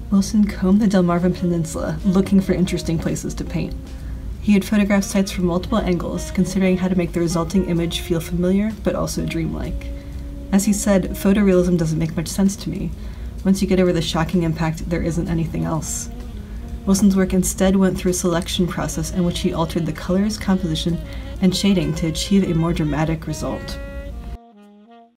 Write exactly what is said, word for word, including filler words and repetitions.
Wilson combed the Delmarva Peninsula, looking for interesting places to paint. He had photographed sites from multiple angles, considering how to make the resulting image feel familiar, but also dreamlike. As he said, photorealism doesn't make much sense to me. Once you get over the shocking impact, there isn't anything else. Wilson's work instead went through a selection process in which he altered the colors, composition, and shading to achieve a more dramatic result.